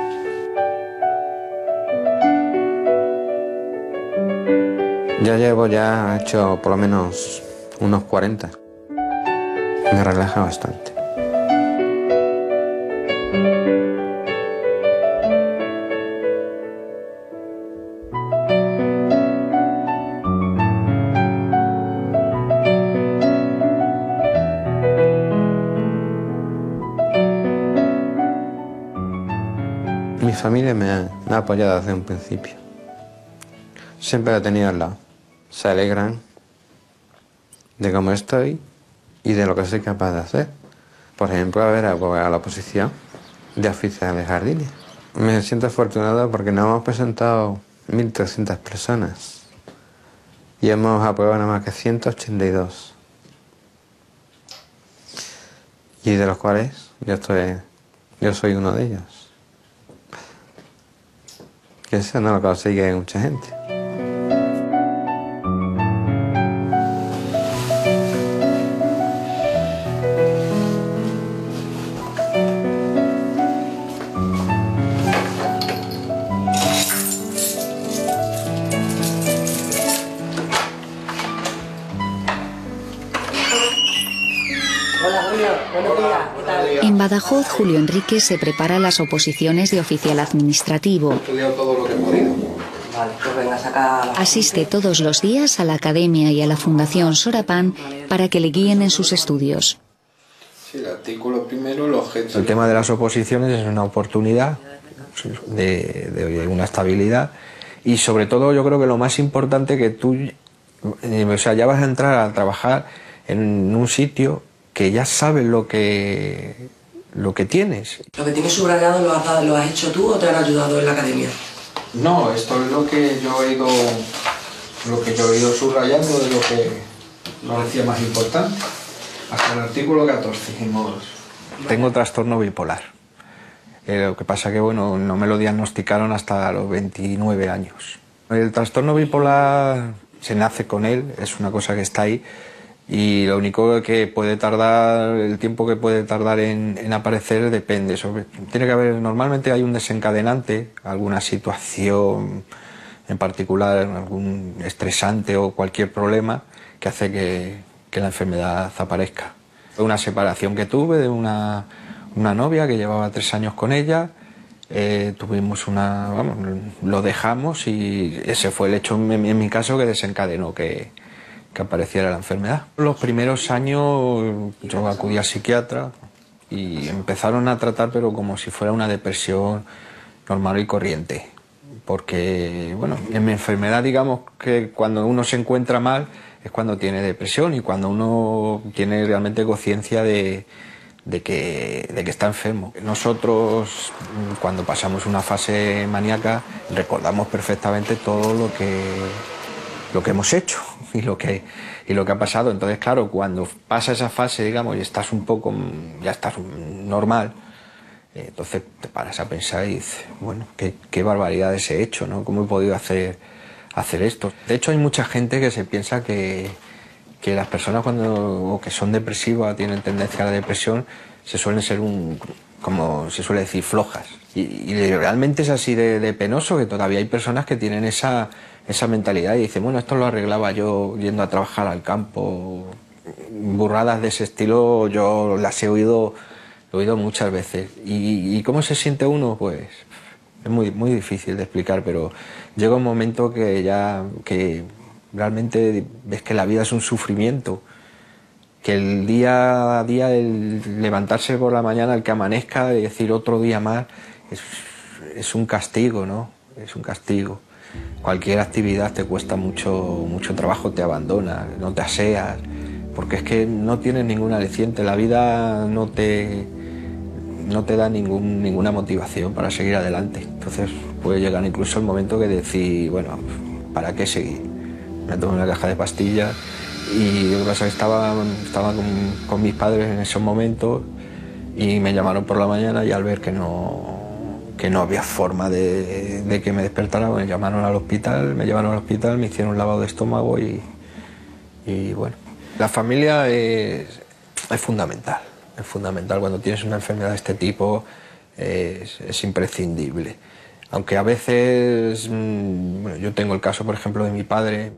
Ya he hecho por lo menos unos 40. Me relaja bastante. Mi familia me ha apoyado desde un principio. Siempre la he tenido al lado. Se alegran de cómo estoy y de lo que soy capaz de hacer. Por ejemplo, a la oposición de oficial de jardines. Me siento afortunado porque nos hemos presentado 1.300 personas y hemos aprobado nada más que 182. Y de los cuales yo soy uno de ellos. Que eso no lo consigue mucha gente. En Badajoz, Julio Enrique se prepara las oposiciones de oficial administrativo. Asiste todos los días a la academia y a la Fundación Sorapán para que le guíen en sus estudios. Sí, el artículo primero, el objeto. El tema de las oposiciones es una oportunidad de una estabilidad y sobre todo yo creo que lo más importante que tú, ya vas a entrar a trabajar en un sitio que ya sabes lo que tienes. ¿Lo que tienes subrayado lo has hecho tú o te han ayudado en la academia? No, esto es lo que yo he ido subrayando de lo que nos parecía más importante. Hasta el artículo 14 hicimos. Tengo trastorno bipolar. Lo que pasa que bueno, no me lo diagnosticaron hasta los 29 años. El trastorno bipolar se nace con él, es una cosa que está ahí. Y lo único que puede tardar, el tiempo que puede tardar en aparecer depende. Tiene que haber, normalmente hay un desencadenante, alguna situación en particular, algún estresante o cualquier problema que hace que la enfermedad aparezca. Una separación que tuve de una novia que llevaba 3 años con ella, tuvimos lo dejamos y ese fue el hecho en mi caso que desencadenó que apareciera la enfermedad. Los primeros años yo acudí al psiquiatra y empezaron a tratar pero como si fuera una depresión normal y corriente. Porque, bueno, en mi enfermedad digamos que cuando uno se encuentra mal es cuando tiene depresión y cuando uno tiene realmente conciencia de que está enfermo. Nosotros, cuando pasamos una fase maníaca, recordamos perfectamente todo lo que hemos hecho y lo que ha pasado. Entonces, claro, cuando pasa esa fase, digamos, y estás un poco, ya estás normal, entonces te paras a pensar y dices, bueno, qué barbaridades he hecho, ¿no? ¿Cómo he podido hacer esto? De hecho, hay mucha gente que se piensa que las personas cuando que son depresivas, tienen tendencia a la depresión, se suelen ser como se suele decir, flojas. Y realmente es así de penoso que todavía hay personas que tienen esa mentalidad y dicen, bueno, esto lo arreglaba yo yendo a trabajar al campo. Burradas de ese estilo yo las he oído muchas veces. ¿Y cómo se siente uno? Pues es muy, muy difícil de explicar, pero llega un momento que realmente ves que la vida es un sufrimiento, que el día a día, el levantarse por la mañana, el que amanezca y decir otro día más, es un castigo, ¿no? Es un castigo. Cualquier actividad te cuesta mucho trabajo, te abandona, no te aseas, porque es que no tienes ningún aliciente, la vida no te da ninguna motivación para seguir adelante. Entonces puede llegar incluso el momento que decir, bueno, ¿para qué seguir? Me tomé una caja de pastillas y lo que pasa es que estaba con mis padres en esos momentos y me llamaron por la mañana y al ver que no había forma de que me despertara, me llamaron al hospital, me hicieron un lavado de estómago y bueno. La familia es fundamental, es fundamental. Cuando tienes una enfermedad de este tipo es imprescindible. Aunque a veces, bueno, yo tengo el caso, por ejemplo, de mi padre.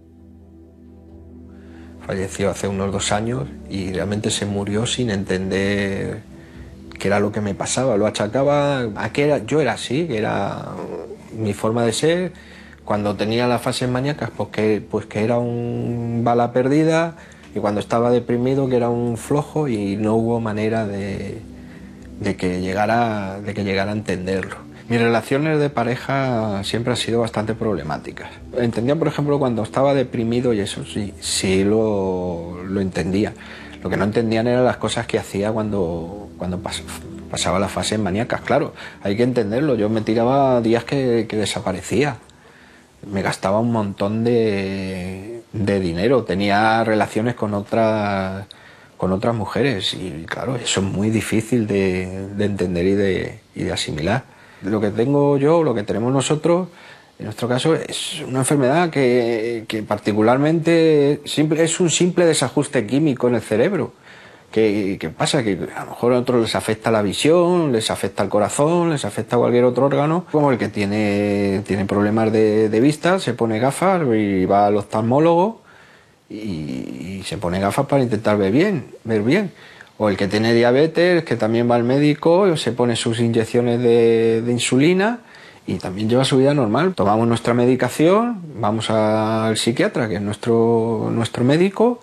Falleció hace unos 2 años y realmente se murió sin entender qué era lo que me pasaba. Lo achacaba a que yo era así, que era mi forma de ser. Cuando tenía las fases maníacas, pues que era un bala perdida, y cuando estaba deprimido, que era un flojo, y no hubo manera de que llegara a entenderlo. Mis relaciones de pareja siempre han sido bastante problemáticas. Entendía, por ejemplo, cuando estaba deprimido y eso sí lo entendía. Lo que no entendían eran las cosas que hacía cuando pasaba las fases maníacas. Claro, hay que entenderlo. Yo me tiraba días que desaparecía. Me gastaba un montón de dinero. Tenía relaciones con otras mujeres y claro, eso es muy difícil de entender y de asimilar. Lo que tengo yo, lo que tenemos nosotros, en nuestro caso, es una enfermedad que particularmente es un simple desajuste químico en el cerebro. ¿Qué pasa? Que a lo mejor a otros les afecta la visión, les afecta el corazón, les afecta cualquier otro órgano. Como el que tiene problemas de vista, se pone gafas y va al oftalmólogo y se pone gafas para intentar ver bien. O el que tiene diabetes, que también va al médico, se pone sus inyecciones de insulina y también lleva su vida normal. Tomamos nuestra medicación, vamos al psiquiatra, que es nuestro médico,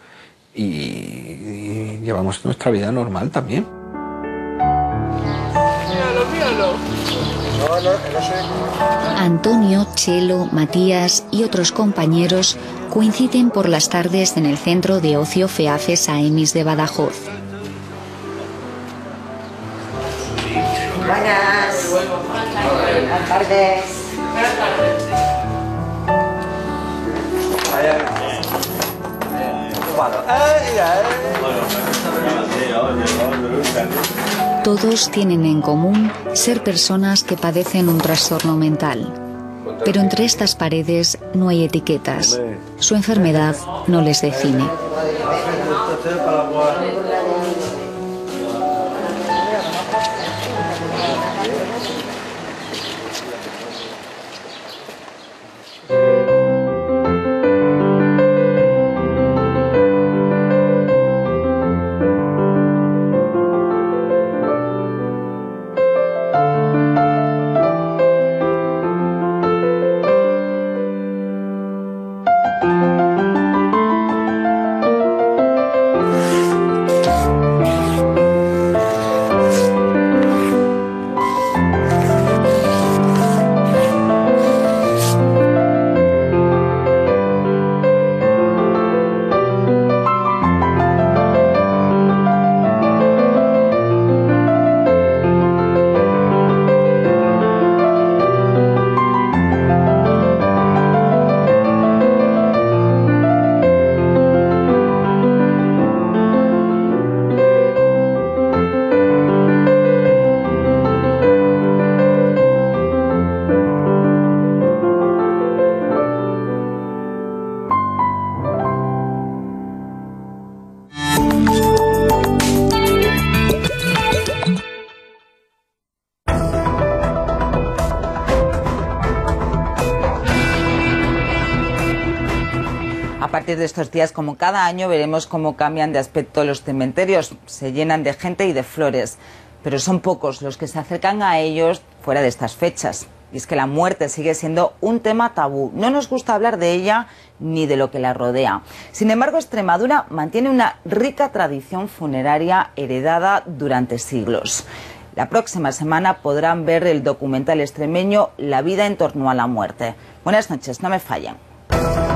y llevamos nuestra vida normal también. Míralo. Antonio, Chelo, Matías y otros compañeros coinciden por las tardes en el centro de ocio FEAFES AEMIS de Badajoz. Buenas. Buenas tardes. Buenas tardes. Todos tienen en común ser personas que padecen un trastorno mental. Pero entre estas paredes no hay etiquetas. Su enfermedad no les define. A partir de estos días, como cada año, veremos cómo cambian de aspecto los cementerios. Se llenan de gente y de flores, pero son pocos los que se acercan a ellos fuera de estas fechas. Y es que la muerte sigue siendo un tema tabú. No nos gusta hablar de ella ni de lo que la rodea. Sin embargo, Extremadura mantiene una rica tradición funeraria heredada durante siglos. La próxima semana podrán ver el documental extremeño La vida en torno a la muerte. Buenas noches, no me fallen.